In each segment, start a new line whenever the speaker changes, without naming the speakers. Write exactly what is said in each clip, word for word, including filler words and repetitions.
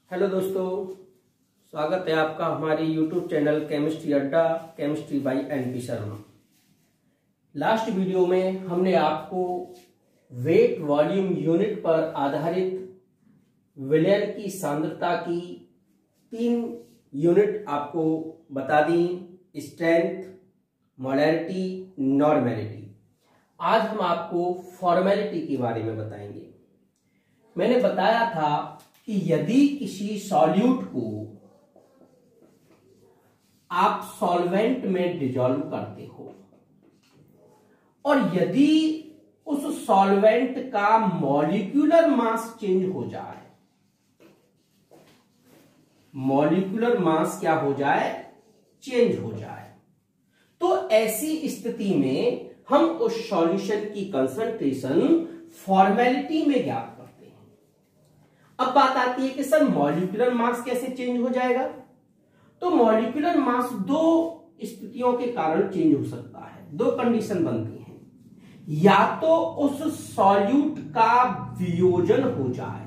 Hello दोस्तों, स्वागत है आपका हमारी YouTube channel chemistry Adda chemistry by N P Sharma. Last video में हमने आपको वेट वॉल्यूम यूनिट पर आधारित विलयन की सांद्रता की तीन यूनिट आपको बता दी, स्ट्रेंथ, मोलैरिटी, नॉर्मेलिटी। आज हम आपको फॉर्मेलिटी के बारे में बताएंगे। मैंने बताया था कि यदि किसी सॉल्यूट को आप सॉल्वेंट में डिजॉल्व करते हो और यदि उस सॉल्वेंट का मॉलिक्यूलर मास चेंज हो जाए, मॉलिक्यूलर मास क्या हो जाए, चेंज हो जाए, तो ऐसी स्थिति में हम उस सॉल्यूशन की कंसंट्रेशन फॉर्मेलिटी में ज्ञात करते हैं। अब बात आती है कि सर मॉलिक्यूलर मास कैसे चेंज हो जाएगा। तो मॉलिक्यूलर मास दो स्थितियों के कारण चेंज हो सकता है, दो कंडीशन बनती हैं। या तो उस सॉल्यूट का वियोजन हो जाए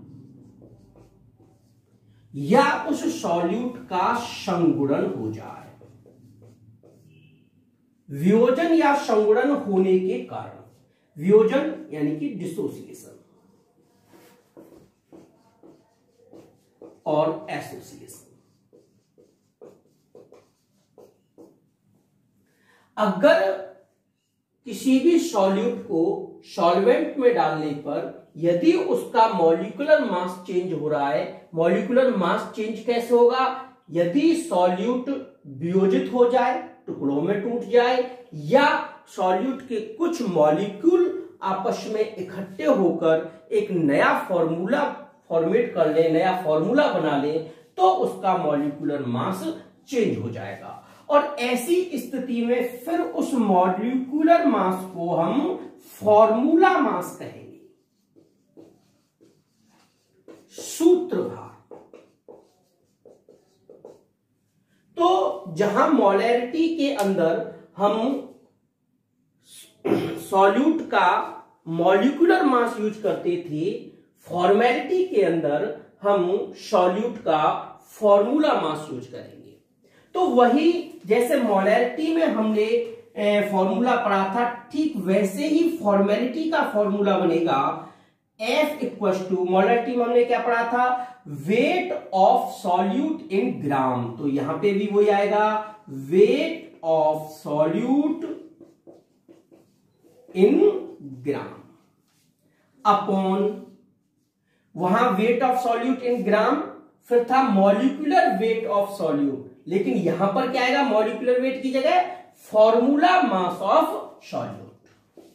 या उस सॉल्यूट का संगुणन हो जाए। वियोजन या संगुणन होने के कारण, वियोजन यानी कि डिसोसिएशन और एसोसिएशन। अगर किसी भी सॉल्यूट को सॉल्वेंट में डालने पर यदि उसका मॉलिक्यूलर मास चेंज हो रहा है, मॉलिक्यूलर मास चेंज कैसे होगा, यदि सॉल्यूट वियोजित हो जाए, टुकड़ों में टूट जाए, या सॉल्यूट के कुछ मॉलिक्यूल आपस में इकट्ठे होकर एक नया फॉर्मूला फॉर्मेट कर ले, नया फॉर्मूला बना ले, तो उसका मॉलिक्यूलर मास चेंज हो जाएगा। और ऐसी स्थिति में फिर उस मॉलिक्यूलर मास को हम फॉर्मूला मास कहेंगे, सूत्रभार। तो जहां मोलैरिटी के अंदर हम सॉल्यूट का मॉलिक्यूलर मास यूज करते थे, फॉर्मेलिटी के अंदर हम सॉल्यूट का फॉर्मूला मास यूज करेंगे। तो वही जैसे मोलैरिटी में हमने फॉर्मूला पढ़ा था, ठीक वैसे ही फॉर्मेलिटी का फॉर्मूला बनेगा F इक्वल टू, मोलैरिटी में हमने क्या पढ़ा था, weight of solute in gram. तो यहां पे भी वही आएगा, weight of solute in gram upon, वहां weight of solute in gram, फिर था मॉलिक्यूलर वेट ऑफ सॉल्यूट, लेकिन यहां पर क्या आएगा, मॉलिक्यूलर वेट की जगह formula mass of solute,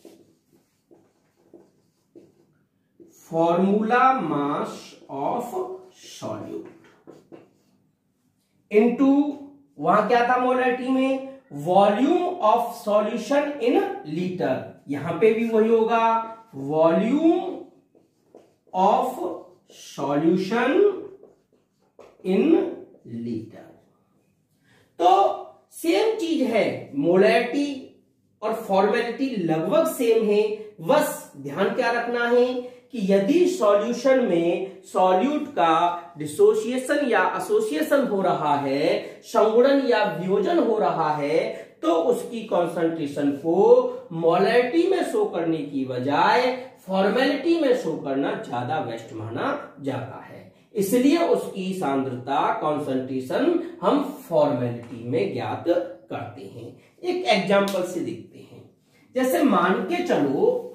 formula mass of solute into, वहां क्या था मोलैरिटी में, volume of solution in litre. यहां पे भी वही होगा, volume of solution in litre. तो सेम चीज है, मोलैरिटी और फॉर्मेलिटी लगभग सेम है। बस ध्यान क्या रखना है कि यदि सॉल्यूशन में सॉल्यूट का डिसोसिएशन या एसोसिएशन हो रहा है, संगुणन या वियोजन हो रहा है, तो उसकी कंसंट्रेशन को मोलैरिटी में शो करने की बजाय फॉर्मेलिटी में शो करना ज्यादा बेस्ट माना जाता है। इसलिए उसकी सांद्रता, कंसंट्रेशन हम फॉर्मेलिटी में ज्ञात करते हैं। एक एग्जांपल से देखते हैं। जैसे मान के चलो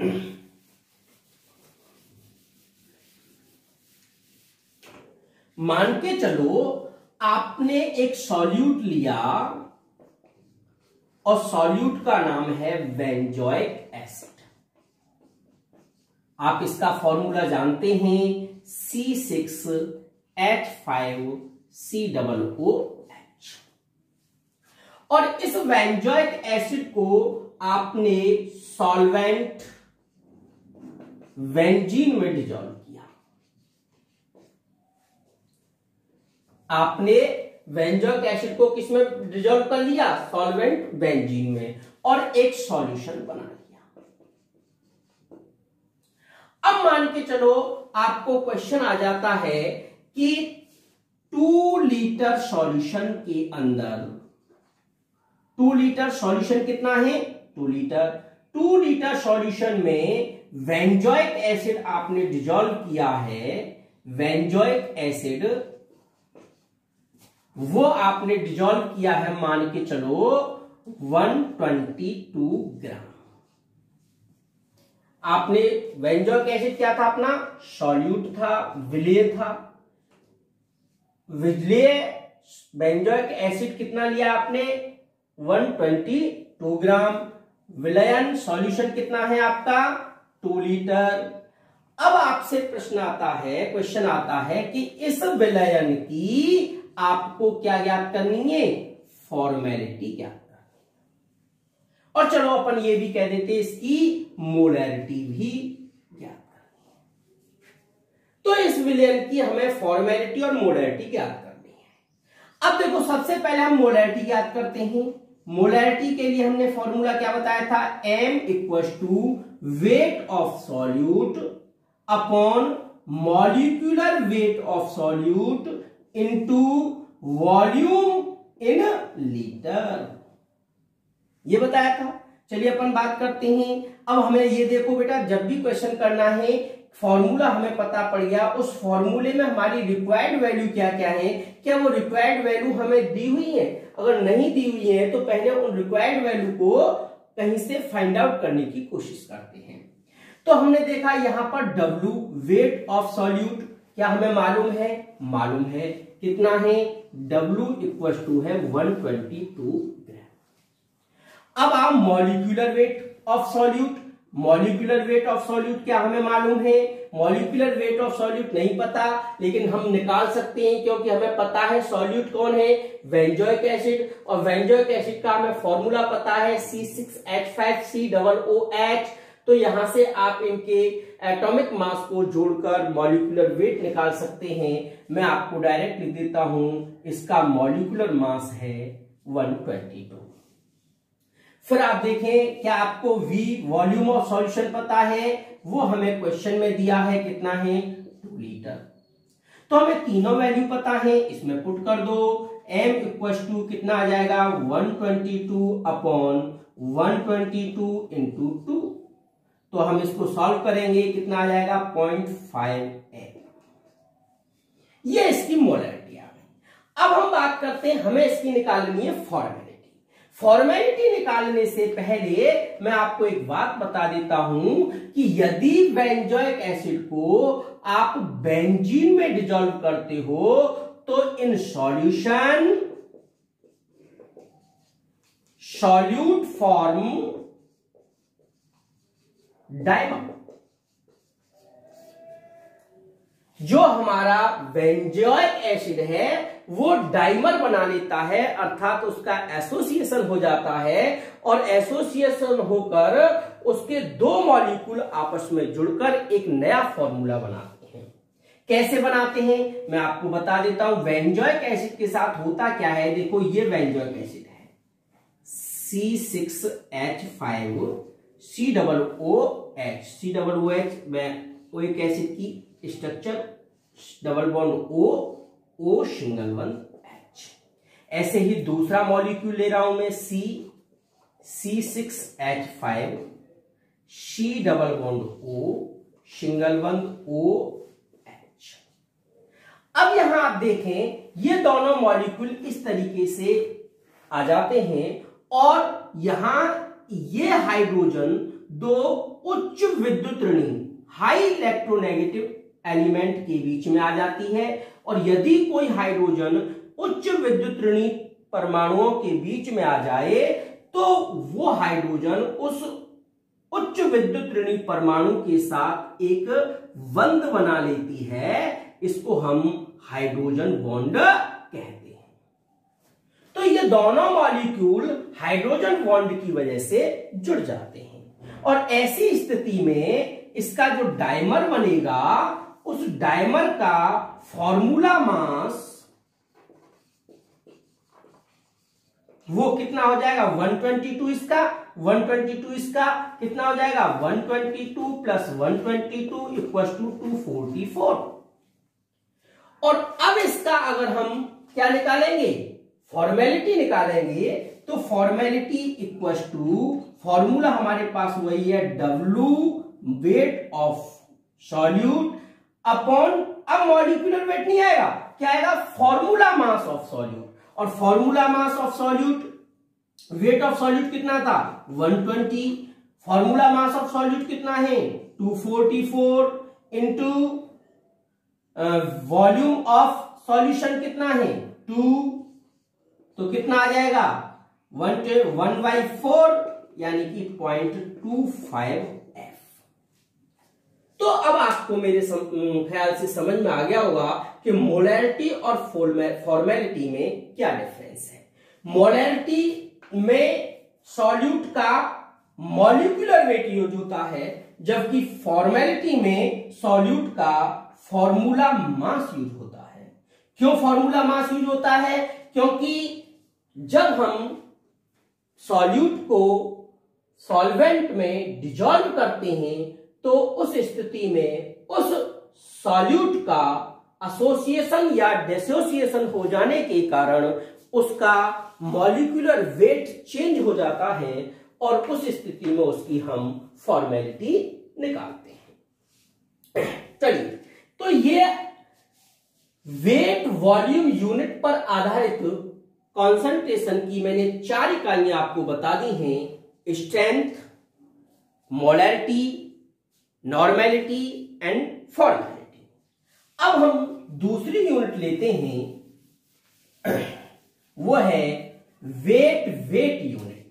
मान के चलो आपने एक सॉल्यूट लिया और सॉल्यूट का नाम है बेंजोइक एसिड। आप इसका फॉर्मूला जानते हैं, C six H five C double O H. और इस बेंजोइक एसिड को आपने सॉल्वेंट बेंजीन में डिजॉल्व किया। आपने बेंजोइक एसिड को किसमें डिजॉल्व कर लिया, सॉल्वेंट बेंजीन में, और एक सॉल्यूशन बना लिया। अब मान के चलो आपको क्वेश्चन आ जाता है कि टू लीटर सॉल्यूशन के अंदर, टू लीटर सॉल्यूशन कितना है, two litre, two litre solution में बेंजोइक एसिड आपने डिजोल्व किया है, बेंजोइक एसिड वो आपने डिजोल्व किया है, मान के चलो एक सौ बाईस ग्राम। आपने बेंजोइक एसिड क्या था अपना, सॉल्यूट था, विलेय था, विलेय बेंजोइक एसिड कितना लिया आपने, एक सौ बाईस ग्राम। विलयन सॉल्यूशन कितना है आपका, टू लीटर। अब आपसे प्रश्न आता है, क्वेश्चन आता है कि इस विलयन की आपको क्या ज्ञात करनी है, फॉर्मेलिटी ज्ञात करनी। और चलो अपन ये भी कह देते इसकी मोलैरिटी भी ज्ञात करनी है। तो इस विलयन की हमें फॉर्मेलिटी और मोलैरिटी ज्ञात करनी है। अब देखो सबसे पहले हम मोलैरिटी ज्ञात करते हैं। मोलैरिटी के लिए हमने फॉर्मूला क्या बताया था, m equal to weight of solute upon molecular weight of solute into volume in litre, ये बताया था। चलिए अपन बात करते हैं। अब हमें ये देखो बेटा, जब भी क्वेश्चन करना है, फॉर्मूला हमें पता पड़ गया, उस फॉर्मूले में हमारी रिक्वायर्ड वैल्यू क्या क्या है, क्या वो रिक्वायर्ड वैल्यू हमें दी हुई है। अगर नहीं दी हुई है तो पहले उन रिक्वायर्ड वैल्यू को कहीं से फाइंड आउट करने की कोशिश करते हैं। तो हमने देखा यहां पर W वेट ऑफ सॉल्यूट क्या हमें मालूम है, मालूम है कितना है, W इक्वल टू है एक सौ बाईस ग्राम। अब आप molecular weight of solute, molecular weight of solute क्या हमें मालूम है, मॉलिक्यूलर वेट ऑफ सॉल्यूट नहीं पता, लेकिन हम निकाल सकते हैं क्योंकि हमें पता है सॉल्यूट कौन है, बेंजोइक एसिड, और बेंजोइक एसिड का हमें फॉर्मूला पता है C six H five C double O H. तो यहां से आप इनके एटॉमिक मास को जोड़कर मॉलिक्यूलर वेट निकाल सकते हैं। मैं आपको डायरेक्ट लिख देता हूं, इसका मॉलिक्यूलर मास है एक सौ बाईस। फिर आप देखें क्या आपको V वॉल्यूम ऑफ सॉल्यूशन पता है, वो हमें क्वेश्चन में दिया है कितना है, टू लीटर। तो हमें तीनों वैल्यू पता है, इसमें पुट कर दो। m इक्वल टू कितना आ जाएगा, एक सौ बाईस अपॉन एक सौ बाईस इंटू टू। तो हम इसको सॉल्व करेंगे, कितना आ जाएगा, पॉइंट फाइव एट। ये इसकी मोलैरिटी आ गई। अब हम बात करते हैं, हमें इसकी निकालनी है फॉर्मेलिटी। फॉर्मेलिटी निकालने से पहले मैं आपको एक बात बता देता हूं कि यदि बेंजोइक एसिड को आप बेंजीन में डिसॉल्व करते हो तो in solution solute form dimer. जो हमारा बेंजोइक एसिड है वो डाइमर बना लेता है, अर्थात तो उसका एसोसिएशन हो जाता है, और एसोसिएशन होकर उसके दो मॉलिक्यूल आपस में जुड़कर एक नया फॉर्मूला बनाते हैं। कैसे बनाते हैं मैं आपको बता देता हूं। बेंजोइक एसिड के साथ होता क्या है, देखो ये बेंजोइक एसिड है C six H five C double O H, C double O H में एक एसिड की structure double bond O, O single one H. ऐसे ही दूसरा मॉलिक्यूल ले रहा हूं मैं C C six H five C double bond O single one O H. अब यहां आप देखें ये दोनों मॉलिक्यूल इस तरीके से आ जाते हैं, और यहां ये हाइड्रोजन दो उच्च विद्युत ऋणी हाई इलेक्ट्रोनेगेटिव एलिमेंट के बीच में आ जाती है, और यदि कोई हाइड्रोजन उच्च विद्युत ऋणी परमाणुओं के बीच में आ जाए तो वो हाइड्रोजन उस उच्च विद्युत ऋणी परमाणु के साथ एक बंध बना लेती है। इसको हम हाइड्रोजन बॉन्ड कहते हैं। तो ये दोनों मॉलिक्यूल हाइड्रोजन बॉन्ड की वजह से जुड़ जाते हैं, और ऐसी स्थिति में इसका जो डाइमर बनेगा उस डाइमर का फॉर्मूला मास वो कितना हो जाएगा, एक सौ बाईस इसका, एक सौ बाईस इसका कितना हो जाएगा, एक सौ बाईस प्लस एक सौ बाईस इक्वल टू दो सौ चौवालीस। और अब इसका अगर हम क्या निकालेंगे, फॉर्मेलिटी निकालेंगे, तो फॉर्मेलिटी इक्वल टू, फॉर्मूला हमारे पास वही है W weight of solute upon, अब मॉलिक्यूलर वेट नहीं आएगा, क्या आएगा, फॉर्मूला मास ऑफ सॉल्यूट। और formula mass of solute, weight of solute कितना था one twenty, formula mass of solute कितना है two forty four into volume of solution कितना है टू, तो कितना आ जाएगा वन वन बाई फोर यानी कि पॉइंट टू फाइव एफ। तो अब आपको मेरे ख्याल से समझ में आ गया होगा कि मोलैरिटी और फॉर्मेलिटी में क्या डिफरेंस है। मोलैरिटी में सॉल्यूट का मॉलिक्यूलर वेट यूज होता है, जबकि फॉर्मेलिटी में सॉल्यूट का फॉर्मूला मास यूज होता है। क्यों फॉर्मूला मास यूज होता है, क्योंकि जब हम सॉल्यूट को सॉल्वेंट में डिजॉल्व करते हैं तो उस स्थिति में उस सॉल्यूट का एसोसिएशन या डिसोसिएशन हो जाने के कारण उसका मॉलिक्यूलर वेट चेंज हो जाता है और उस स्थिति में उसकी हम फॉर्मेलिटी निकालते हैं। चलिए, तो ये वेट वॉल्यूम यूनिट पर आधारित कॉन्सेंट्रेशन की मैंने चार इकाइयां आपको बता दी हैं, strength, molarity, normality and formality. अब हम दूसरी यूनिट लेते हैं, वो है वेट वेट यूनिट,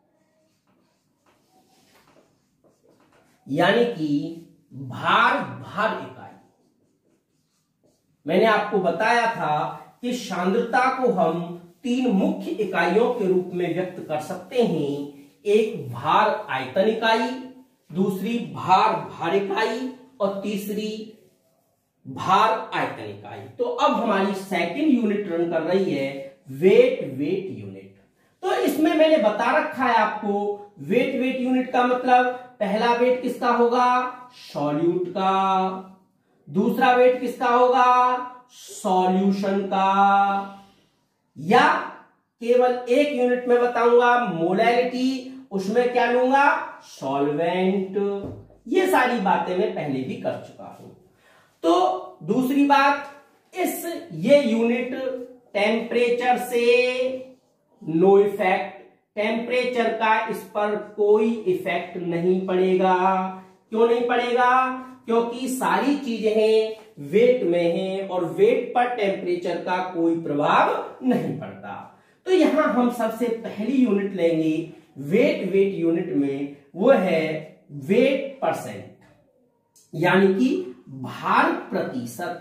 यानी कि भार भार इकाई। मैंने आपको बताया था कि सांद्रता को हम तीन मुख्य इकाइयों के रूप में व्यक्त कर सकते हैं, एक भार आयतन इकाई, दूसरी भार भार इकाई और तीसरी भार आयतन इकाई। तो अब हमारी सेकंड यूनिट रन कर रही है वेट वेट यूनिट। तो इसमें मैंने बता रखा है आपको, वेट वेट यूनिट का मतलब पहला वेट किसका होगा, सॉल्यूट का, दूसरा वेट किसका होगा, सॉल्यूशन का, या केवल एक यूनिट में बताऊंगा मोलैरिटी, उसमें क्या लूंगा, सॉल्वेंट। ये सारी बातें मैं पहले भी कर चुका हूं। तो दूसरी बात, इस ये यूनिट टेम्परेचर से नो इफेक्ट, टेम्परेचर का इस पर कोई इफेक्ट नहीं पड़ेगा। क्यों नहीं पड़ेगा, क्योंकि सारी चीजें वेट में हैं और वेट पर टेम्परेचर का कोई प्रभाव नहीं पड़ता। तो यहां हम सबसे पहली यूनिट लेंगे वेट वेट यूनिट में, वो है वेट परसेंट, यानी कि भार प्रतिशत।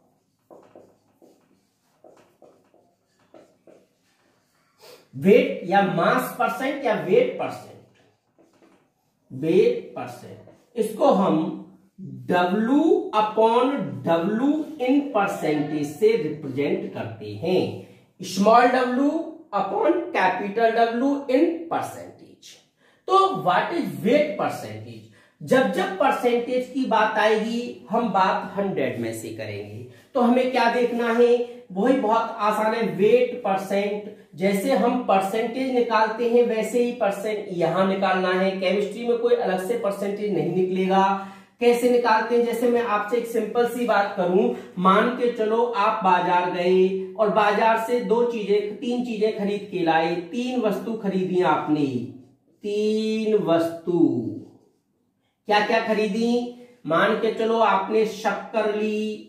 वेट या मास परसेंट या वेट परसेंट, वेट परसेंट, इसको हम W upon W in percentage से रिप्रेजेंट करते हैं, small w upon capital W in percentage. तो व्हाट इज वेट परसेंटेज, जब जब परसेंटेज की बात आएगी हम बात हंड्रेड में से करेंगे। तो हमें क्या देखना है, वही बहुत आसान है, वेट परसेंट। जैसे हम परसेंटेज निकालते हैं वैसे ही परसेंट यहां निकालना है। केमिस्ट्री में कोई अलग से परसेंटेज नहीं निकलेगा। कैसे निकालते हैं, जैसे मैं आपसे एक सिंपल सी बात करूं, मान के चलो आप बाजार गए और बाजार से दो चीजें तीन चीजें खरीद के लाए, तीन वस्तु खरीदी आपने, तीन वस्तु क्या क्या खरीदी, मान के चलो आपने शक्कर ली,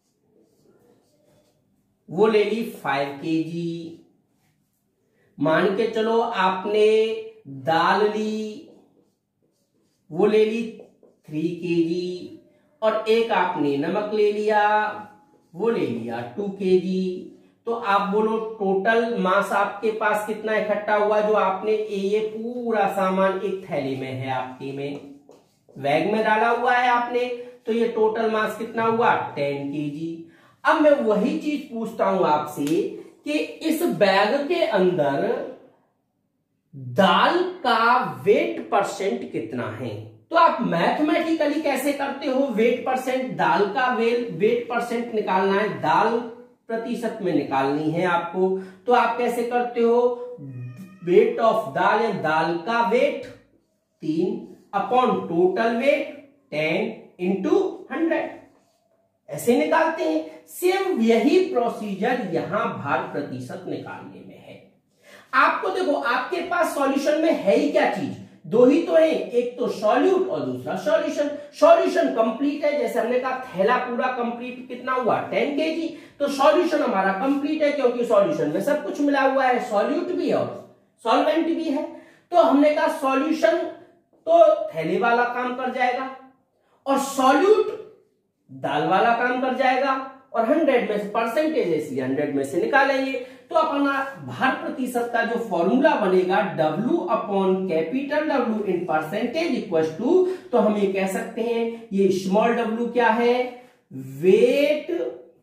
वो ले ली फाइव के जी, मान के चलो आपने दाल ली, वो ले ली थ्री के जी, और एक आपने नमक ले लिया, वो ले लिया टू के जी। तो आप बोलो टोटल मास आपके पास कितना इकट्ठा हुआ, जो आपने ये पूरा सामान एक थैली में है, आपके में बैग में डाला हुआ है आपने, तो ये टोटल मास कितना हुआ, टेन के जी। अब मैं वही चीज पूछता हूं आपसे कि इस बैग के अंदर दाल का वेट परसेंट कितना है। तो आप मैथमेटिकली कैसे करते हो, वेट परसेंट, दाल का वेल वेट परसेंट निकालना है, दाल प्रतिशत में निकालनी है आपको, तो आप कैसे करते हो, वेट ऑफ दाल या दाल का वेट तीन upon total weight ten into hundred, ऐसे निकालते हैं। सेम यही प्रोसीजर यहां भार प्रतिशत निकालने में है। आपको देखो आपके पास सॉल्यूशन में है ही क्या चीज, दो ही तो है, एक तो सॉल्यूट और दूसरा सॉल्यूशन। सॉल्यूशन कंप्लीट है, जैसे हमने कहा थैला पूरा कंप्लीट कितना हुआ टेन केजी, तो सॉल्यूशन हमारा कंप्लीट है क्योंकि सॉल्यूशन में सब कुछ मिला हुआ है, सॉल्यूट भी और सॉल्वेंट भी है। तो हमने कहा सॉल्यूशन तो थैले वाला काम कर जाएगा और सॉल्यूट दाल वाला काम कर जाएगा, और हंड्रेड में से परसेंटेज इसलिए हंड्रेड में से निकालेंगे। तो अपना भार प्रतिशत का जो फॉर्मूला बनेगा W upon capital W in percentage equal to, तो हम ये कह सकते हैं ये स्मॉल w क्या है, weight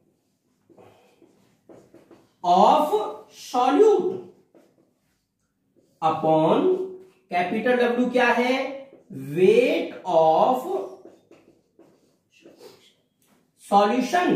of solute upon capital W क्या है, weight of solution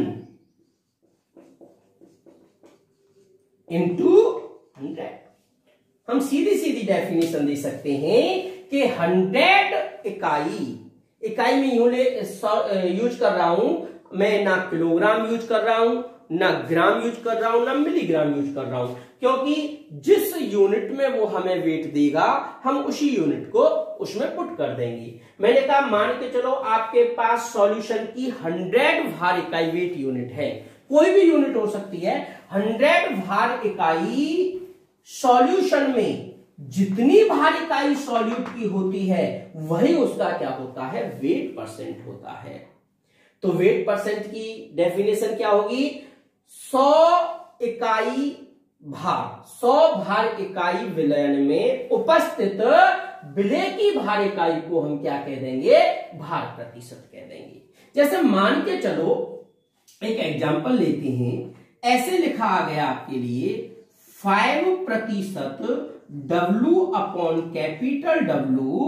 into hundred. हम सीधी सीधी डेफिनेशन दे सकते हैं कि हंड्रेड इकाई इकाई में यूज कर रहा हूं मैं, ना किलोग्राम यूज कर रहा हूं, ना ग्राम यूज कर रहा हूं, ना मिलीग्राम यूज कर रहा हूं, क्योंकि जिस यूनिट में वो हमें वेट देगा हम उसी यूनिट को उसमें पुट कर देंगे। मैंने कहा मान के चलो आपके पास सॉल्यूशन की हंड्रेड भार इकाई वेट यूनिट है, कोई भी यूनिट हो सकती है, हंड्रेड भार इकाई सॉल्यूशन में जितनी भार इकाई सॉल्यूट की होती है वही उसका क्या होता है, वेट परसेंट होता है। तो वेट परसेंट की डेफिनेशन क्या होगी, सौ इकाई भार, सौ भार इकाई विलयन में उपस्थित विलय की भार इकाई को हम क्या कह देंगे, भार प्रतिशत कह देंगे। जैसे मान के चलो एक एग्जांपल लेते हैं, ऐसे लिखा आ गया आपके लिए फाइव प्रतिशत W upon capital W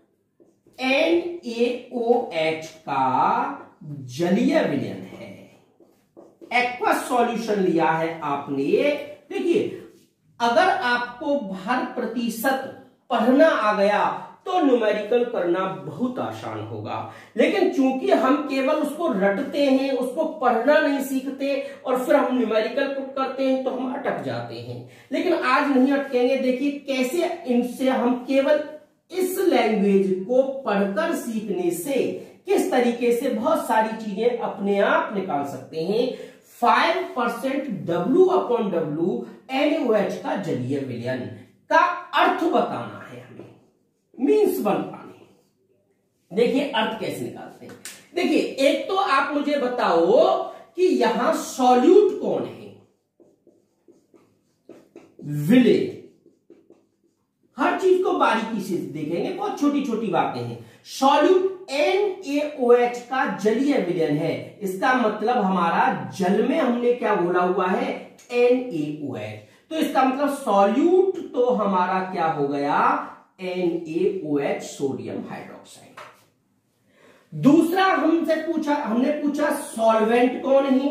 N A O H का जलीय विलयन है, एक्वस सॉल्यूशन लिया है आपने। देखिए अगर आपको भार प्रतिशत पढ़ना आ गया तो न्यूमेरिकल करना बहुत आसान होगा, लेकिन चूंकि हम केवल उसको रटते हैं, उसको पढ़ना नहीं सीखते और फिर हम न्यूमेरिकल पुट करते हैं तो हम अटक जाते हैं। लेकिन आज नहीं अटकेंगे, देखिए कैसे इनसे हम केवल इस लैंग्वेज को पढ़कर सीखने से किस तरीके से बहुत सारी चीजें अपने आप निकाल सकते हैं। Five percent W upon W N O H का जलीय विलयन का अर्थ बताना है हमें, मीन्स बन पाने। देखिए अर्थ कैसे निकालते हैं। देखिए एक तो आप मुझे बताओ कि यहां सॉल्यूट कौन है, विलय, हर चीज को बारीकी से देखेंगे, बहुत छोटी छोटी बातें हैं। Solute N A O H का जलीय विलयन है, इसका मतलब हमारा जल में हमने क्या बोला हुआ है, एन ए ओ एच, तो इसका मतलब सॉल्यूट तो हमारा क्या हो गया, N A O H sodium hydroxide. दूसरा हमसे पूछा हमने पूछा सॉल्वेंट कौन है,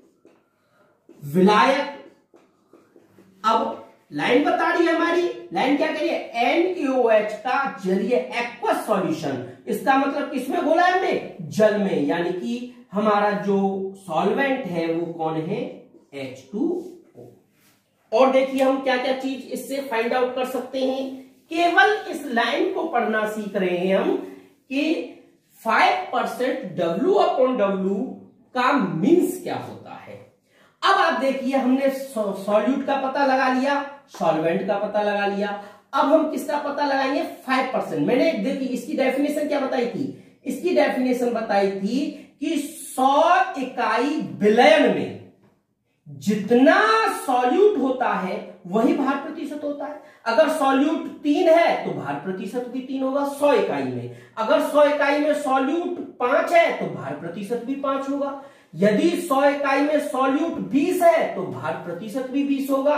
विलायक। अब लाइन बता रही है हमारी, लाइन क्या करिए, एन ए ओ एच का जलीय एक्वस सॉल्यूशन, इसका मतलब किसमें बोला है हमने, जल में, यानी कि हमारा जो सॉल्वेंट है वो कौन है, एच टू ओ। और देखिए हम क्या क्या चीज इससे फाइंड आउट कर सकते हैं, केवल इस लाइन को पढ़ना सीख रहे हैं हम कि five percent W upon W का मीन्स क्या होता है। अब आप देखिए हमने सॉल्यूट का पता लगा लिया, सॉल्वेंट का पता लगा लिया, अब हम किसका पता लगाएंगे, फाइव परसेंट। मैंने देखिए इसकी डेफिनेशन क्या बताई थी, इसकी डेफिनेशन बताई थी कि सौ इकाई विलयन में जितना सॉल्यूट होता है वही भार प्रतिशत होता है। अगर सॉल्यूट तीन है तो भार प्रतिशत भी तीन होगा सौ इकाई में, अगर सौ इकाई में सॉल्यूट पांच है तो भार प्रतिशत भी पांच होगा, यदि सौ इकाई में सॉल्यूट बीस है तो भार प्रतिशत भी बीस होगा,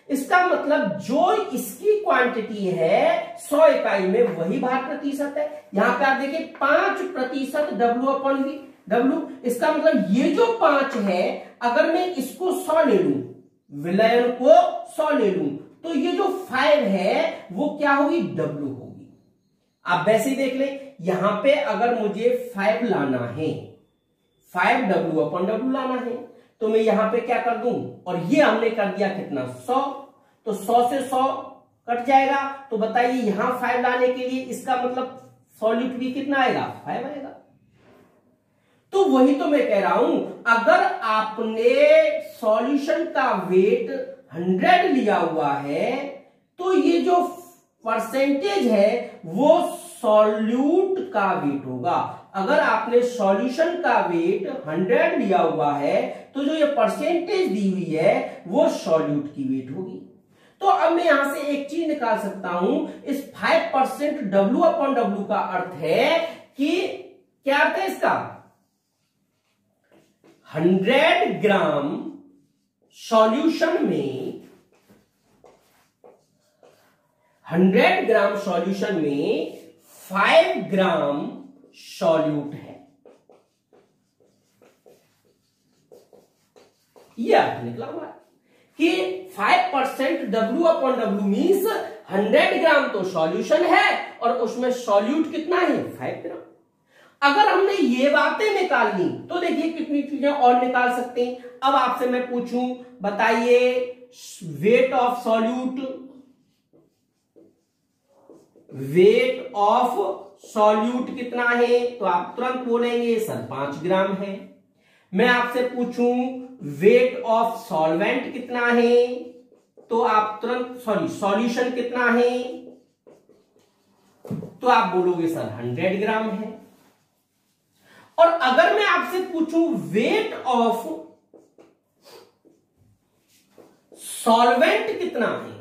इसका मतलब जो इसकी क्वांटिटी है सौ इकाई में वही भार प्रतिशत है। यहां पे आप देखिए पांच प्रतिशत डब्ल्यू अपॉन वी, डब्ल्यू इसका मतलब ये जो पांच है अगर मैं इसको सौ ले लूं, विलयन को सौ ले लूं, तो ये जो फाइव है वो क्या होगी, डब्ल्यू होगी। आप वैसे ही देख लें, यहां पे अगर मुझे फाइव लाना है, फाइव डब्ल्यू अपॉन डब्ल्यू लाना है, तो मैं यहां पे क्या कर दूं, और ये हमने कर दिया कितना, सौ, तो सौ से सौ कट जाएगा। तो बताइए यहां फाइव लाने के लिए इसका मतलब सॉल्यूट भी कितना आएगा, फाइव आएगा। तो वही तो मैं कह रहा हूं, अगर आपने सॉल्यूशन का वेट हंड्रेड लिया हुआ है तो ये जो परसेंटेज है वो सॉल्यूट का वेट होगा। अगर आपने सॉल्यूशन का वेट हंड्रेड लिया हुआ है तो जो ये परसेंटेज दी हुई है वो सॉल्यूट की वेट होगी। तो अब मैं यहां से एक चीज निकाल सकता हूं, इस five percent W upon W का अर्थ है कि क्या अर्थ है इसका, हंड्रेड ग्राम सॉल्यूशन में, हंड्रेड ग्राम सॉल्यूशन में फाइव ग्राम सॉल्यूट है, यह अर्थ निकला हुआ है कि five percent W upon W means hundred gram तो सॉल्यूशन है और उसमें सॉल्यूट कितना है, फाइव ग्राम। अगर हमने ये बातें निकाल ली तो देखिए कितनी चीजें और निकाल सकते हैं। अब आपसे मैं पूछूं, बताइए weight of solute, weight of solute कितना है, तो आप तुरंत बोलेंगे सर पांच ग्राम है। मैं आपसे पूछूं वेट ऑफ सॉल्वेंट कितना है, तो आप तुरंत, सॉरी सॉल्यूशन कितना है, तो आप बोलोगे सर हंड्रेड ग्राम है। और अगर मैं आपसे पूछूं वेट ऑफ सॉल्वेंट कितना है,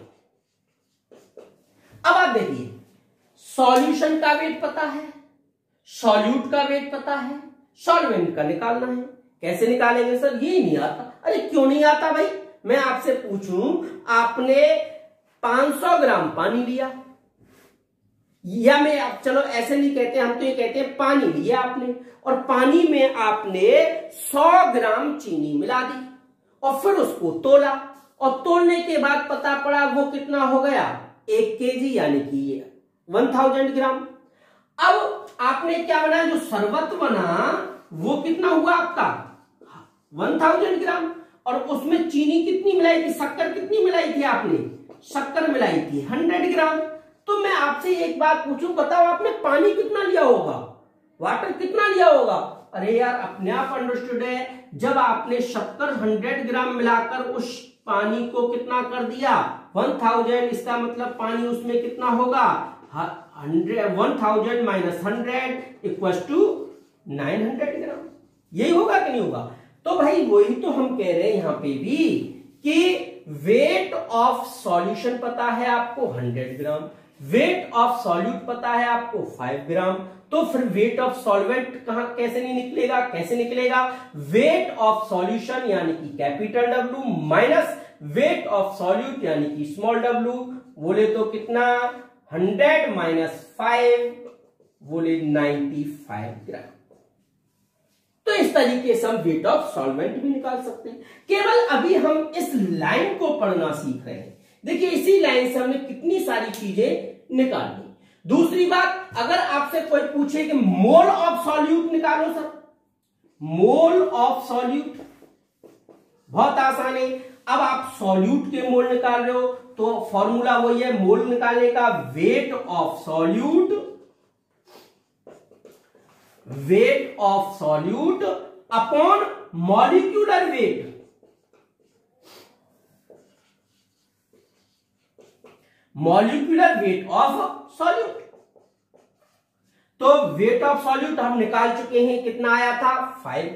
अब आप देखिए सॉल्यूशन का वेट पता है, सॉल्यूट का वेट पता है, सॉल्वेंट का निकालना है। कैसे निकालेंगे सर, ये नहीं आता। अरे क्यों नहीं आता भाई, मैं आपसे पूछूं आपने पांच सौ ग्राम पानी लिया, या मैं आप चलो ऐसे नहीं कहते, हम तो ये कहते हैं पानी लिया आपने, और पानी में आपने सौ ग्राम चीनी मिला दी और फिर उसको तोला, और तोलने के बाद पता पड़ा वो कितना हो गया, एक केजी यानी कि वन थाउजेंड ग्राम। अब आपने क्या बनाया, जो शरबत बना वो कितना हुआ आपका वन थाउजेंड ग्राम, और उसमें चीनी कितनी मिलाई थी, शक्कर कितनी मिलाई थी आपने, शक्कर मिलाई थी हंड्रेड ग्राम। तो मैं आपसे एक बात पूछूं, बताओ आपने पानी कितना लिया होगा, वाटर कितना लिया होगा। अरे यार अपने आप अंडरस्टूड है, जब आपने शक्कर हंड्रेड ग्राम मिलाकर उस पानी को कितना कर दिया वन थाउजेंड, इसका मतलब पानी उसमें कितना होगा, hundred, one thousand minus hundred equal to nine hundred gram. यही होगा कि नहीं होगा। तो भाई वही तो हम कह रहे हैं यहां पे भी कि वेट ऑफ सॉल्यूशन पता है आपको hundred gram, weight of solute पता है आपको फाइव ग्राम, तो फिर वेट ऑफ सॉल्वेंट कहां कैसे नहीं निकलेगा, कैसे निकलेगा, वेट ऑफ सॉल्यूशन यानी कि capital W minus weight of solute यानी कि स्मॉल डब्ल्यू, बोले तो कितना हंड्रेड माइनस फाइव, बोले नाइन्टी फाइव ग्राम। तो इस तरीके से हम वेट ऑफ सॉल्वेंट भी निकाल सकते हैं। केवल अभी हम इस लाइन को पढ़ना सीख रहे हैं। देखिए इसी लाइन से हमने कितनी सारी चीजें निकाल ली। दूसरी बात, अगर आपसे कोई पूछे कि मोल ऑफ सॉल्यूट निकालो सर, मोल ऑफ सॉल्यूट बहुत आसान है। अब आप सॉल्यूट के मोल निकाल रहे हो तो फॉर्मूला वही है मोल निकालने का, weight of solute, weight of solute upon molecular weight, molecular weight of solute. तो वेट ऑफ सॉल्यूट हम निकाल चुके हैं, कितना आया था फाइव,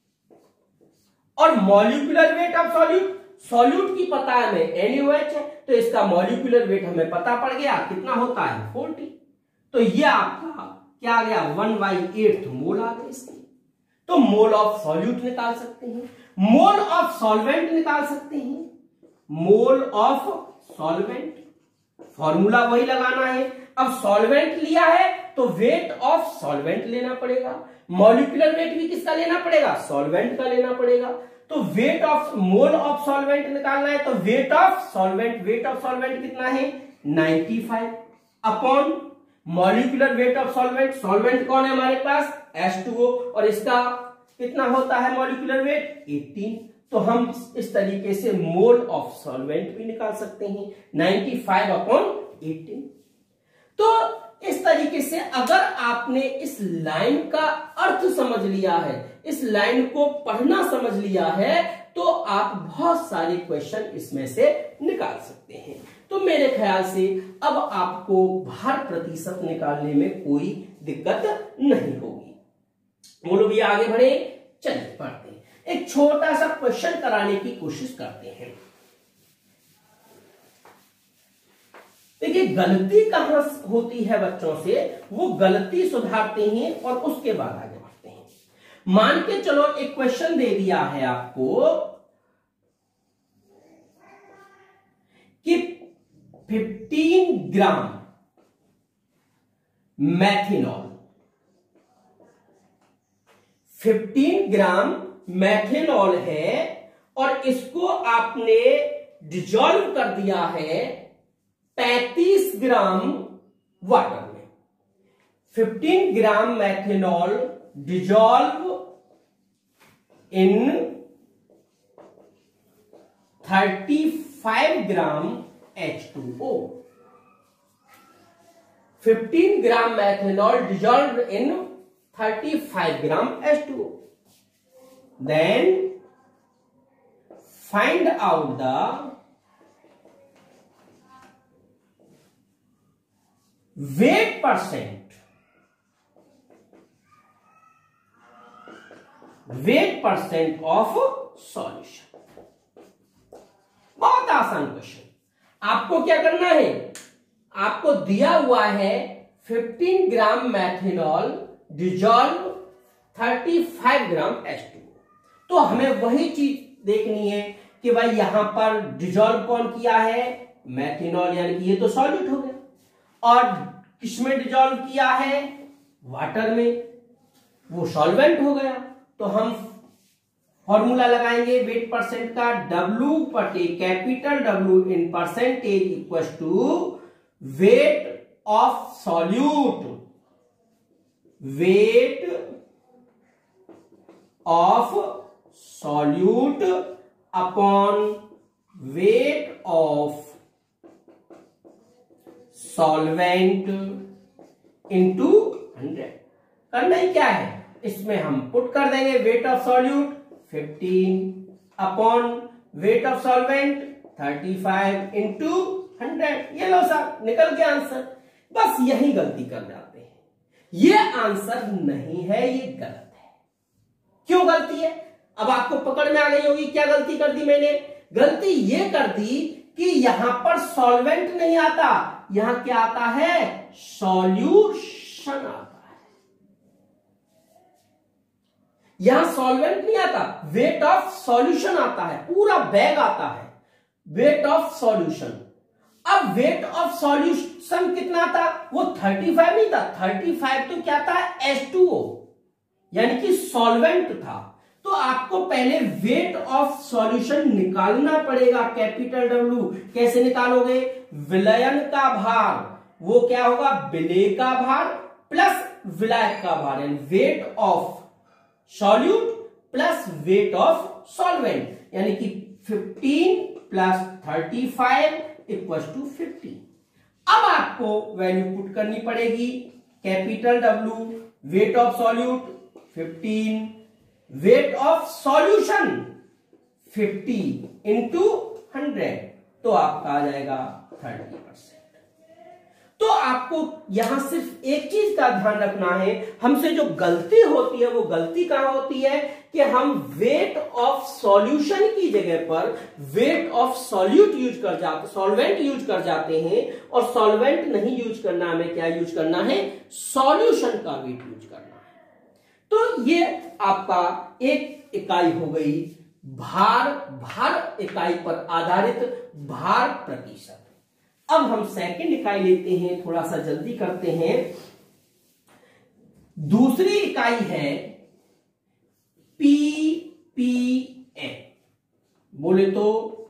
और molecular weight of solute, solute की पता है हमें एन यू एच है, तो इसका मॉलिक्यूलर वेट हमें पता पड़ गया कितना होता है फोर्टी। तो ये आपका क्या आ गया, वन बाई एट मोल आ गया इसके। तो मोल ऑफ सॉल्यूट निकाल सकते हैं, मोल ऑफ सॉल्वेंट निकाल सकते हैं, मोल ऑफ सॉल्वेंट, फॉर्मूला वही लगाना है। अब सॉल्वेंट लिया है तो वेट ऑफ सॉल्वेंट लेना पड़ेगा, मॉलिक्यूलर वेट भी किसका लेना पड़ेगा, सॉल्वेंट का लेना पड़ेगा। तो weight of mole of solvent निकालना है तो weight of solvent, weight of solvent कितना है पचानवे upon molecular weight of solvent, solvent कौन है हमारे पास एच टू ओ, और इसका कितना होता है मॉलिक्यूलर वेट अठारह। तो हम इस तरीके से मोल ऑफ सॉल्वेंट भी निकाल सकते हैं पचानवे अपॉन अठारह। तो इस तरीके से अगर आपने इस लाइन का अर्थ समझ लिया है, इस लाइन को पढ़ना समझ लिया है, तो आप बहुत सारे क्वेश्चन इसमें से निकाल सकते हैं। तो मेरे ख्याल से अब आपको भार प्रतिशत निकालने में कोई दिक्कत नहीं होगी। बोलो भैया आगे बढ़े, चलिए पढ़ते हैं। एक छोटा सा क्वेश्चन कराने की कोशिश करते हैं। देखिए गलती कहां होती है बच्चों से, वो गलती सुधारते हैं और उसके बाद आगे बढ़ते हैं। मान के चलो एक क्वेश्चन दे दिया है आपको कि पंद्रह ग्राम मैथेनॉल, पंद्रह ग्राम मैथेनॉल है और इसको आपने डिजॉल्व कर दिया है पैंतीस ग्राम वाटर में। पंद्रह ग्राम मैथेनॉल डिजॉल्व इन पैंतीस ग्राम एच टू ओ। पंद्रह ग्राम मैथेनॉल डिजॉल्व इन पैंतीस gram H two O. Then find out the weight percent, weight percent of solution। बहुत आसान क्वेश्चन। आपको क्या करना है, आपको दिया हुआ है पंद्रह ग्राम मैथेनॉल डिजॉल्व पैंतीस ग्राम एच टू ओ। तो हमें वही चीज देखनी है कि भाई यहां पर डिजॉल्व कौन किया है, मैथेनॉल, यानी कि ये तो सॉल्यूट हो गया, और किसमें डिजॉल्व किया है, वाटर में, वो सॉल्वेंट हो गया। तो हम फॉर्मूला लगाएंगे वेट परसेंट का, W बटे capital W in percentage equal to weight of solute, weight of solute upon weight of solvent into hundred. करना ही क्या है, इसमें हम पुट कर देंगे वेट ऑफ सॉल्यूट पंद्रह अपॉन वेट ऑफ सॉल्वेंट पैंतीस इंटू हंड्रेड। ये लो सर निकल गया आंसर। बस यही गलती कर जाते हैं, ये आंसर नहीं है, ये गलत है। क्यों गलती है, अब आपको पकड़ में आ गई होगी। क्या गलती कर दी मैंने, गलती ये कर दी कि यहां पर सॉल्वेंट नहीं आता, यहां क्या आता है, सॉल्यूशन आता है। यहां सॉल्वेंट नहीं आता, वेट ऑफ सॉल्यूशन आता है, पूरा बैग आता है वेट ऑफ सॉल्यूशन। अब वेट ऑफ सॉल्यूशन कितना था, वो पैंतीस नहीं था, पैंतीस तो क्या था, एच टू ओ, यानी कि सॉल्वेंट था। तो आपको पहले वेट ऑफ सॉल्यूशन निकालना पड़ेगा, कैपिटल डब्ल्यू। कैसे निकालोगे, विलयन का भार, वो क्या होगा, विलेय का भार प्लस विलायक का भार, यानी weight of solute plus weight of solvent, यानी कि पंद्रह प्लस पैंतीस इक्वल टू पचास। अब आपको वैल्यू पुट करनी पड़ेगी, capital W weight of solute पंद्रह, वेट ऑफ सॉल्यूशन पचास इंटू हंड्रेड, तो आपका आ जाएगा तीस परसेंट। तो आपको यहां सिर्फ एक चीज का ध्यान रखना है, हमसे जो गलती होती है वो गलती कहां होती है कि हम वेट ऑफ सॉल्यूशन की जगह पर वेट ऑफ सॉल्यूट यूज कर जाते, सॉल्वेंट यूज कर जाते हैं, और सॉल्वेंट नहीं यूज करना, हमें क्या यूज करना है, सॉल्यूशन का वेट यूज करना है। तो ये आपका एक इकाई हो गई भार, भार इकाई पर आधारित भार प्रतिशत। अब हम सेकंड इकाई लेते हैं, थोड़ा सा जल्दी करते हैं। दूसरी इकाई है पीपीएम, बोले तो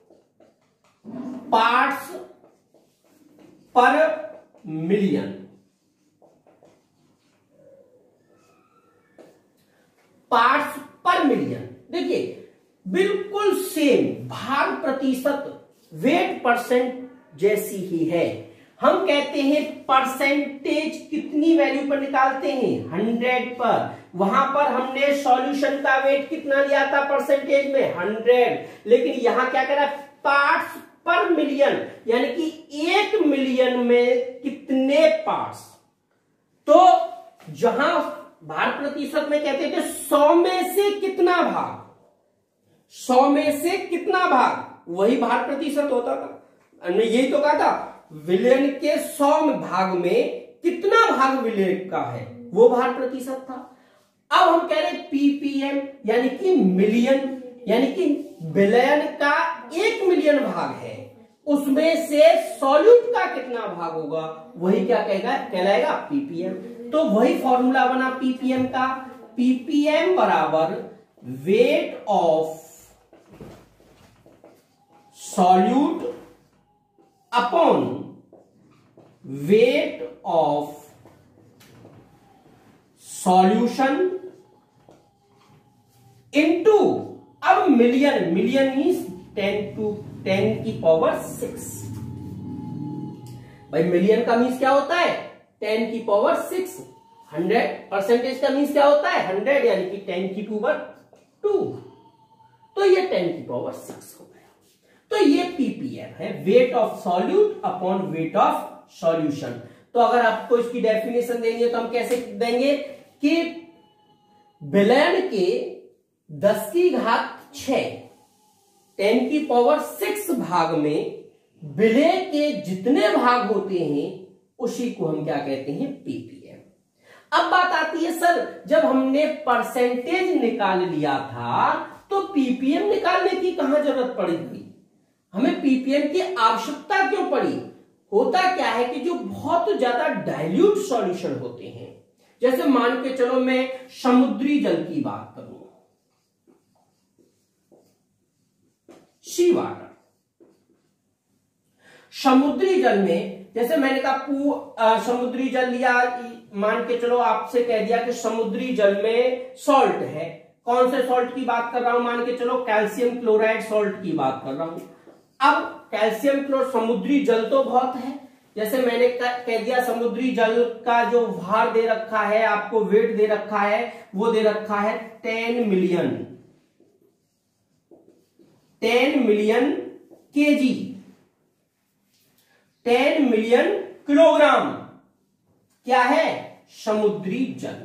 parts per million. Parts per million, देखिए बिल्कुल सेम भार प्रतिशत, वेट परसेंट जैसी ही है। हम कहते हैं परसेंटेज कितनी वैल्यू पर निकालते हैं, हंड्रेड पर। वहां पर हमने सॉल्यूशन का वेट कितना लिया था परसेंटेज में, हंड्रेड। लेकिन यहां क्या करा, पार्ट्स पर मिलियन, यानी कि एक मिलियन में कितने पार्ट्स। तो जहां भार प्रतिशत में कहते थे सौ में से कितना भाग, सौ में से कितना भाग, वही भार प्रतिशत होता था। हमने यही तो कहा था, विलयन के सौ भाग में कितना भाग विलयन का है, वो भार प्रतिशत था। अब हम कह रहे हैं पीपीएम, यानी कि मिलियन, यानी कि विलयन का एक मिलियन भाग है, उसमें से सॉल्यूट का कितना भाग होगा, वही क्या कहेगा, कहलाएगा पीपीएम। तो वही फॉर्मूला बना पीपीएम का, पीपीएम बराबर weight of solute upon weight of solution into, अब million, million means ten to ten की पावर सिक्स। भाई मिलियन का मीन्स क्या होता है, टेन की पावर सिक्स। हंड्रेड परसेंटेज का मीन्स क्या होता है, हंड्रेड, यानी कि टेन की पावर टू। तो ये टेन की पावर सिक्स हो गया। तो ये पीपीएम है, weight of solute upon weight of solution. तो अगर आपको इसकी डेफिनेशन देनी है तो हम कैसे देंगे कि विलयन के दस की घात छह, टेन की पावर सिक्स भाग में विलय के जितने भाग होते हैं उसी को हम क्या कहते हैं, पीपीएम। अब बात आती है सर, जब हमने परसेंटेज निकाल लिया था तो पीपीएम निकालने की कहां जरूरत पड़ी थी, हमें पीपीएम की आवश्यकता क्यों पड़ी। होता क्या है कि जो बहुत ज्यादा डाइल्यूट सॉल्यूशन होते हैं, जैसे मान के चलो मैं समुद्री जल की बात करूं, सी वाटर, समुद्री जल में जैसे मैंने कहा समुद्री जल लिया, मान के चलो आपसे कह दिया कि समुद्री जल में सॉल्ट है। कौन से सॉल्ट की बात कर रहा हूं, मान के चलो कैल्शियम क्लोराइड सॉल्ट की बात कर रहा हूं। अब कैल्शियम क्लोराइड, समुद्री जल तो बहुत है, जैसे मैंने कह दिया समुद्री जल का जो भार दे रखा है आपको, वेट दे रखा है, वो दे रखा है ten million, ten million KG, ten million kilogram क्या है, समुद्री जल।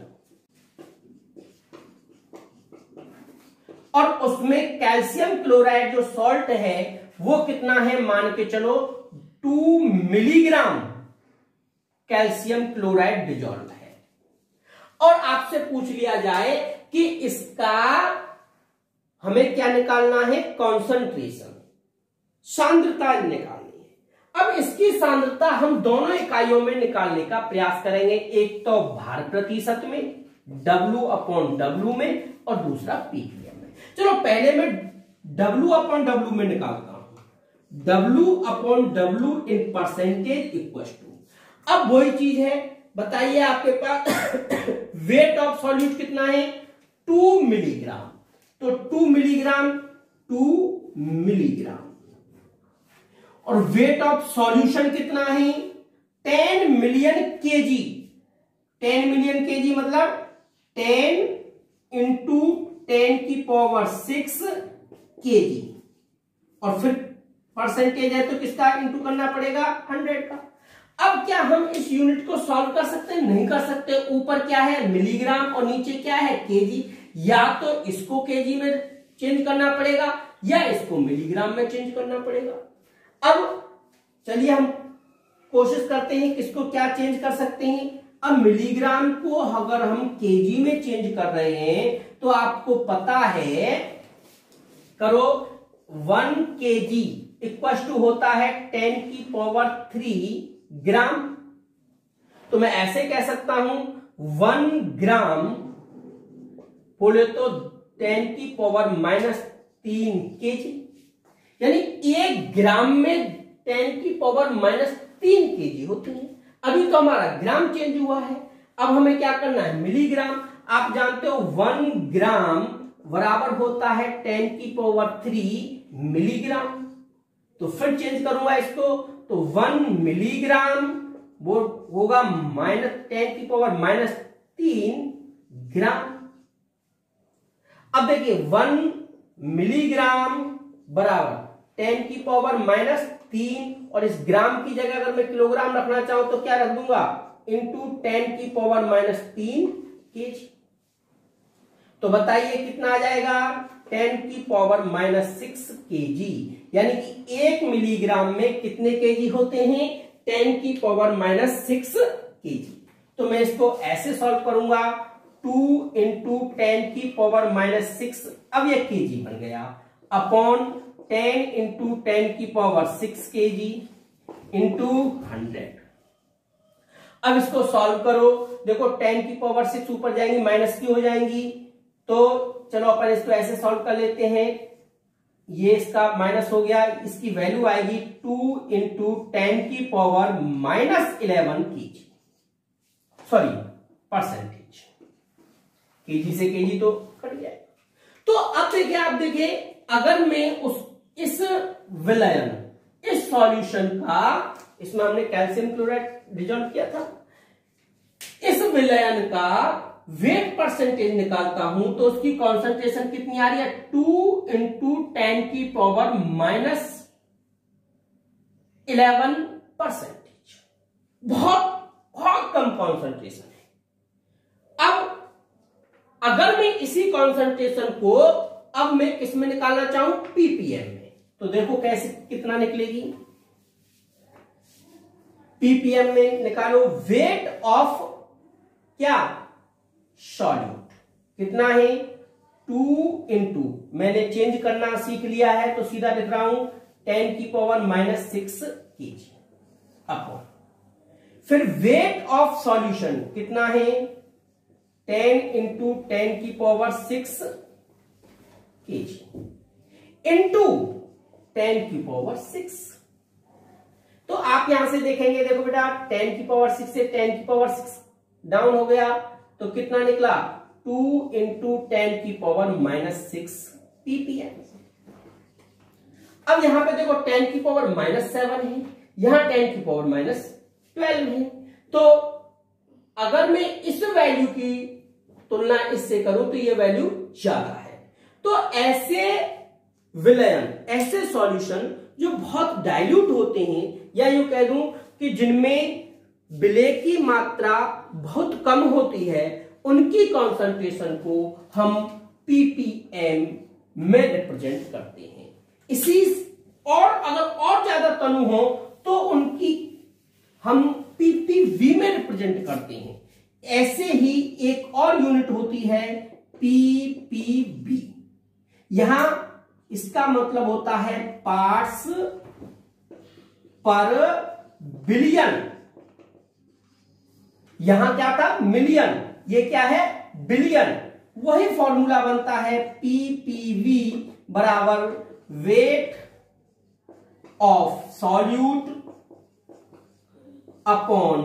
और उसमें कैल्शियम क्लोराइड जो सॉल्ट है वो कितना है, मान के चलो two milligram calcium chloride dissolve है। और आपसे पूछ लिया जाए कि इसका हमें क्या निकालना है, कॉन्सेंट्रेशन, सांद्रता निकालनी है। अब इसकी सांद्रता हम दोनों इकाइयों में निकालने का प्रयास करेंगे, एक तो भार प्रतिशत में W अपॉन W में, और दूसरा पीपीएम में। चलो पहले मैं W अपॉन W में निकालता हूं, W upon W in percentage equal to, अब वही चीज है, बताइए आपके पास वेट ऑफ सॉल्यूट कितना है, टू मिलीग्राम, तो टू मिलीग्राम टू मिलीग्राम, और वेट ऑफ सॉल्यूशन कितना है, ten million KG, ten million KG मतलब टेन इंटू टेन की पावर सिक्स केजी, और फिर परसेंटेज है तो किसका इंटू करना पड़ेगा, हंड्रेड का। अब क्या हम इस यूनिट को सॉल्व कर सकते हैं, नहीं कर सकते, ऊपर क्या है मिलीग्राम और नीचे क्या है केजी, या तो इसको केजी में चेंज करना पड़ेगा या इसको मिलीग्राम में चेंज करना पड़ेगा। अब चलिए हम कोशिश करते हैं किसको क्या चेंज कर सकते हैं। अब मिलीग्राम को अगर हम केजी में चेंज कर रहे हैं तो आपको पता है करो वन के जी इक्वल टू होता है टेन की पावर थ्री ग्राम। तो मैं ऐसे कह सकता हूं वन ग्राम बोले तो टेन की पावर माइनस तीन के जी, यानी एक ग्राम में टेन की पावर माइनस तीन के जी होती है। अभी तो हमारा ग्राम चेंज हुआ है, अब हमें क्या करना है मिलीग्राम। आप जानते हो वन ग्राम बराबर होता है टेन की पावर थ्री मिलीग्राम। तो फिर चेंज करूंगा इसको, तो वन मिलीग्राम वो होगा माइनस टेन की पावर माइनस तीन ग्राम। अब देखिए वन मिलीग्राम बराबर टेन की पावर माइनस तीन, और इस ग्राम की जगह अगर मैं किलोग्राम रखना चाहूं तो क्या रख दूंगा इंटू टेन की पावर माइनस तीन केजी। तो बताइए कितना आ जाएगा टेन की पावर माइनस सिक्स केजी, यानी कि एक मिलीग्राम में कितने केजी होते हैं टेन की पावर माइनस सिक्स केजी। तो मैं इसको ऐसे सॉल्व करूंगा टू इंटू टेन की पावर माइनस सिक्स, अब ये केजी बन गया, अपॉन टेन इंटू टेन की power six KG into hundred. अब इसको सॉल्व करो, देखो टेन की पावर सिक्स ऊपर जाएंगी माइनस की हो जाएंगी, तो चलो अपन इसको ऐसे सॉल्व कर लेते हैं। ये इसका माइनस हो गया, इसकी वैल्यू आएगी टू इंटू टेन की power minus eleven KG, sorry percentage, KG से केजी तो कट गया। तो अब देखिए आप देखिए अगर मैं उस इस विलयन इस सॉल्यूशन का, इसमें हमने कैल्शियम क्लोराइड डिजोल्व किया था, इस विलयन का वेट परसेंटेज निकालता हूं तो उसकी कॉन्सेंट्रेशन कितनी आ रही है टू इंटू टेन की पावर माइनस इलेवन परसेंटेज, बहुत बहुत कम कॉन्सेंट्रेशन है। अब अगर मैं इसी कॉन्सेंट्रेशन को अब मैं किसमें निकालना चाहूं पीपीएम में, तो देखो कैसे कितना निकलेगी। पीपीएम में निकालो वेट ऑफ क्या सॉल्यूट कितना है टू इंटू, मैंने चेंज करना सीख लिया है तो सीधा लिख रहा हूं टेन की power minus six KG upon, फिर वेट ऑफ सॉल्यूशन कितना है टेन इंटू टेन की power six KG into ten की पावर सिक्स। तो आप यहां से देखेंगे, देखो बेटा टेन की पावर सिक्स से टेन की पावर सिक्स डाउन हो गया, तो कितना निकला टू इंटू टेन की पावर माइनस सिक्स पीपीएम। अब यहां पे देखो टेन की पावर माइनस सेवन है, यहां टेन की पावर माइनस ट्वेल्व है, तो अगर मैं इस वैल्यू की तुलना इससे करूं तो ये वैल्यू ज्यादा है। तो ऐसे विलयन, ऐसे सॉल्यूशन जो बहुत डाइल्यूट होते हैं, या यूं कह दूं कि जिनमें विलय की मात्रा बहुत कम होती है, उनकी कॉन्सेंट्रेशन को हम पीपीएम में रिप्रेजेंट करते हैं। इसी और अगर और ज्यादा तनु हो तो उनकी हम पीपीवी में रिप्रेजेंट करते हैं। ऐसे ही एक और यूनिट होती है पीपीबी, यहां इसका मतलब होता है पार्ट्स पर बिलियन, यहां क्या था मिलियन, ये क्या है बिलियन। वही फॉर्मूला बनता है पीपीवी बराबर weight of solute upon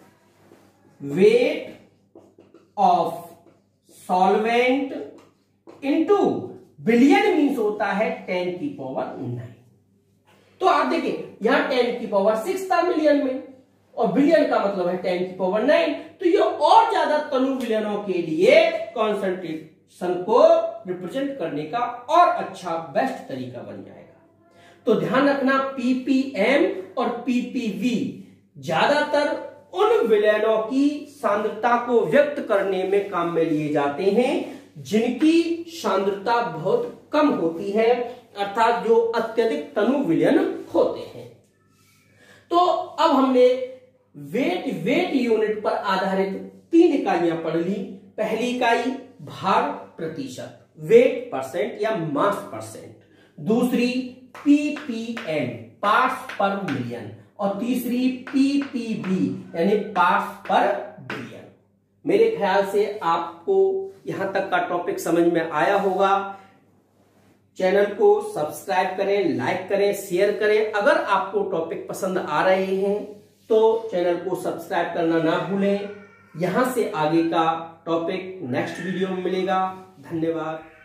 weight of solvent into billion means होता है टेन की पावर नाइन। तो आप देखिए यहां टेन की पावर सिक्स था मिलियन में, और बिलियन का मतलब है टेन की पावर नाइन, तो ये और ज्यादा तनु विलयनों के लिए कॉन्सेंट्रेशन को रिप्रेजेंट करने का और अच्छा बेस्ट तरीका बन जाएगा। तो ध्यान रखना पीपीएम और पीपीवी ज्यादातर उन विलयनों की सांद्रता को व्यक्त करने में काम में लिए जाते हैं जिनकी सांद्रता बहुत कम होती है, अर्थात जो अत्यधिक तनु विलयन होते हैं। तो अब हमने वेट वेट यूनिट पर आधारित तीन इकाइयां पढ़ ली। पहली इकाई भार प्रतिशत, वेट परसेंट या मास परसेंट। दूसरी पीपीएम पार्ट्स पर मिलियन और तीसरी पीपीबी यानी पार्ट्स पर बिलियन। मेरे ख्याल से आपको यहां तक का टॉपिक समझ में आया होगा। चैनल को सब्सक्राइब करें, लाइक करें, शेयर करें। अगर आपको टॉपिक पसंद आ रहे हैं तो चैनल को सब्सक्राइब करना ना भूलें। यहां से आगे का टॉपिक नेक्स्ट वीडियो में मिलेगा। धन्यवाद।